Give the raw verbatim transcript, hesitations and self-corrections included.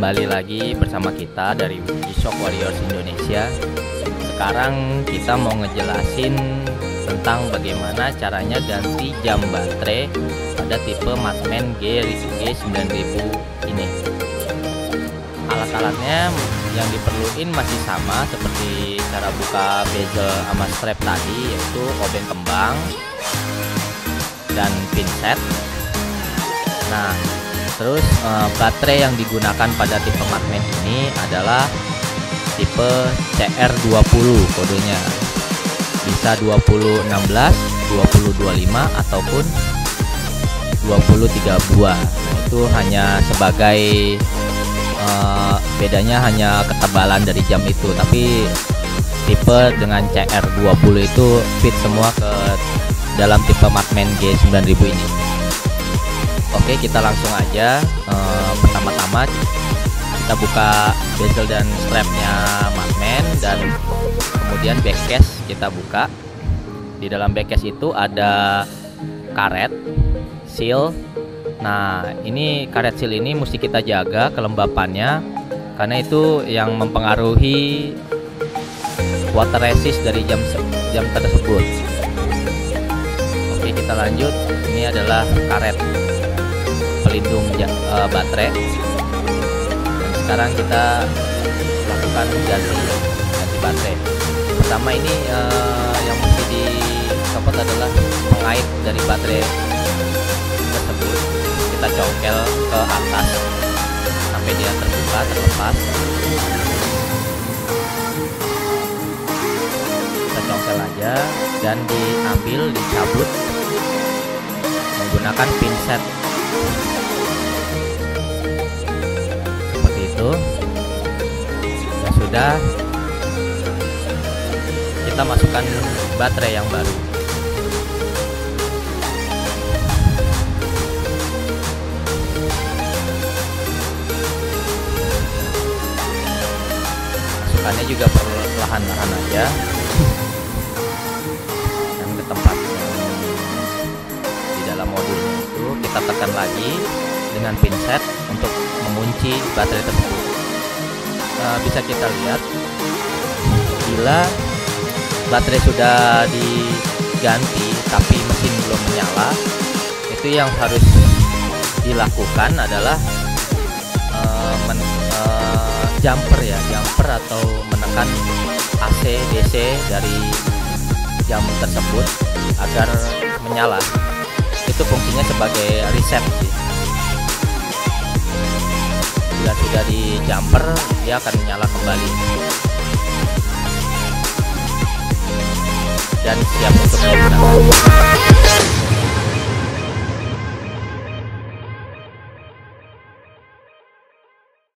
Kembali lagi bersama kita dari G-Shock Warriors Indonesia. Sekarang kita mau ngejelasin tentang bagaimana caranya ganti jam baterai pada tipe Marksman G sembilan ribu ini. Alat-alatnya yang diperluin masih sama seperti cara buka bezel sama strap tadi, yaitu obeng kembang dan pinset. Nah, terus eh, baterai yang digunakan pada tipe Marksman ini adalah tipe C R dua puluh kodenya. Bisa dua puluh enam belas, dua puluh dua puluh lima ataupun dua puluh tiga buah. Nah, itu hanya sebagai uh, bedanya hanya ketebalan dari jam itu, tapi tipe dengan C R dua puluh itu fit semua ke dalam tipe Marksman G sembilan ribu ini. Oke, kita langsung aja. Uh, pertama-tama kita buka bezel dan strapnya Marksman, dan kemudian backcase kita buka. Di dalam backcase itu ada karet seal. Nah, ini karet seal ini mesti kita jaga kelembapannya, karena itu yang mempengaruhi water resist dari jam jam tersebut. Oke, kita lanjut. Ini adalah karet pelindung uh, baterai. Dan sekarang kita lakukan ganti ganti baterai. Pertama ini uh, yang mesti dicopot adalah pengait dari baterai tersebut. Kita congkel ke atas sampai dia terbuka, terlepas. Kita congkel aja dan diambil, dicabut menggunakan pinset. Seperti itu. Ya sudah, kita masukkan baterai yang baru. Masukkannya juga perlahan-lahan aja, dan ke tempat di dalam modulnya itu kita tekan lagi dengan pinset untuk mengunci baterai tersebut. Nah, bisa kita lihat bila baterai sudah diganti tapi mesin belum menyala, itu yang harus dilakukan adalah uh, men, uh, jumper ya, jumper atau menekan A C D C dari jam tersebut agar menyala. Itu fungsinya sebagai reset sih. Bila sudah di jumper, dia akan menyala kembali dan siap untuk digunakan.